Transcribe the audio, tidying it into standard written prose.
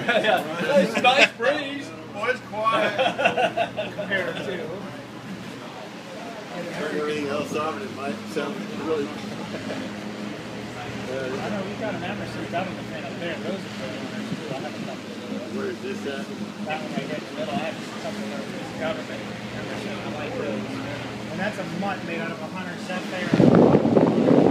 Yeah. Nice breeze. Boy's quiet. Compared to. Turn everything else off and it might sound really... I know we've got an Emerson government fan up there. Those are pretty owners too. I have a couple of those. Where is this at? That one right there in the middle. I have a couple of those government Emerson. I like those. And that's a mutt made out of a Hunter Sapphire.